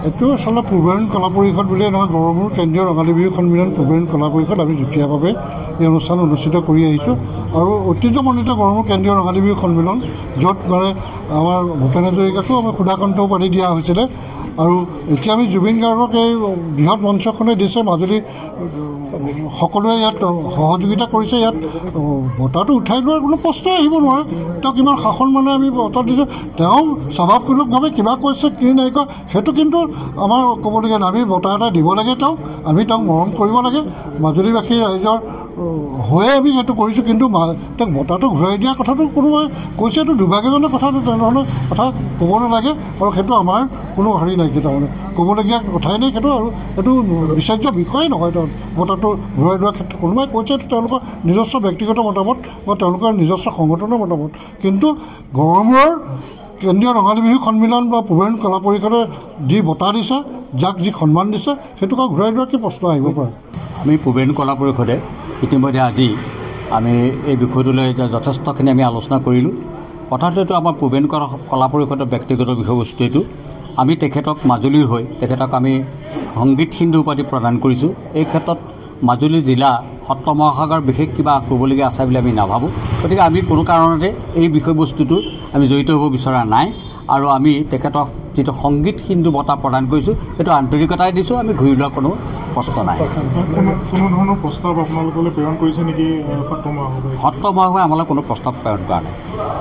এইটো আচলতে পূৰ্বায়ন কলা পৰিষদ বুলিয়ে নহয়, গড়মূৰ কেন্দ্ৰীয় ৰঙালী বিহু সন্মিলন পূৰ্বায়ন কলা পৰিষদ আমি যুটীয়াভাৱে এই অনুষ্ঠান অনুষ্ঠিত কৰি আহিছোঁ। আৰু ঐতিহ্যমণ্ডিত গড়মূৰ কেন্দ্ৰীয় ৰঙালী বিহু সন্মিলন, য'ত মানে আমাৰ ভূপেন হাজৰিকাকো আমাৰ সুধাকণ্ঠও পাতি দিয়া হৈছিলে। আৰু এতিয়া আমি জুবিন গাৰ্গক এই বৃহৎ মঞ্চখনে দিছে, মাজুলী সকলোৱে ইয়াত সহযোগিতা কৰিছে। ইয়াত বঁটাটো উঠাই লোৱাৰ কোনো প্ৰশ্নই আহিব নোৱাৰে। তেওঁক ইমান শাসন মানে আমি বঁটা দিছোঁ, তেওঁ স্বভাৱসুলভভাৱে কিবা কৈছে কি নাই কোৱা সেইটো কিন্তু আমাৰ ক'বলগীয়া নাই। আমি বঁটা এটা দিব লাগে তেওঁক, আমি তেওঁক মৰম কৰিব লাগে। মাজুলীবাসী ৰাইজৰ হৈয়ে আমি সেইটো কৰিছোঁ, কিন্তু তেওঁক বঁটাটো ঘূৰাই দিয়া কথাটো কোনোবাই কৈছে, এইটো দুৰ্ভাগ্যজনক কথাটো, তেনেধৰণৰ কথা ক'ব নালাগে। আৰু সেইটো আমাৰ কোনো হেৰি নাই, তাৰমানে ক'বলগীয়া কথাই নাই সেইটো। আৰু সেইটো বিচাৰ্য বিষয়ে নহয়। তেওঁ বঁটাটো ঘূৰাই লোৱাৰ ক্ষেত্ৰত কোনোবাই কৈছে তেওঁলোকৰ নিজস্ব ব্যক্তিগত মতামত বা তেওঁলোকৰ নিজস্ব সংগঠনৰ মতামত, কিন্তু গড়মূৰৰ কেন্দ্ৰীয় ৰঙালী বিহু সন্মিলন বা পূৰ্বায়ন কলা পৰিষদে যি বঁটা দিছে, যাক যি সন্মান দিছে, সেইটোক ঘূৰাই লোৱাৰ কি প্ৰশ্ন আহিব পাৰে? আমি পূৰ্বায়ন কলা পৰিষদে ইতিমধ্যে আজি আমি এই বিষয়টোলৈ যথেষ্টখিনি আমি আলোচনা কৰিলোঁ। কথাটোতো আমাৰ পূৰ্বায়ন কলা পৰিষদৰ ব্যক্তিগত বিষয়বস্তু এইটো। আমি তেখেতক মাজুলীৰ হৈ তেখেতক আমি সংগীত সিন্ধু উপাধি প্ৰদান কৰিছোঁ। এই ক্ষেত্ৰত মাজুলী জিলা সত্ৰ মহাসাগৰ বিশেষ কিবা ক'বলগীয়া আছে বুলি আমি নাভাবোঁ। গতিকে আমি কোনো কাৰণতে এই বিষয়বস্তুটো আমি জড়িত হ'ব বিচৰা নাই। আৰু আমি তেখেতক যিটো সংগীত সিন্ধু বঁটা প্ৰদান কৰিছোঁ সেইটো আন্তৰিকতাই দিছোঁ, আমি ঘূৰি লোৱা কোনো প্ৰশ্ন নাই। কোনো ধৰণৰ প্ৰস্তাৱ আপোনালোকলৈ প্ৰেৰণ কৰিছে নেকি সত্ৰ মহাসভাই? সত্ৰ মহাসভাই আমালৈ কোনো প্ৰস্তাৱ প্ৰেৰণ কৰা নাই।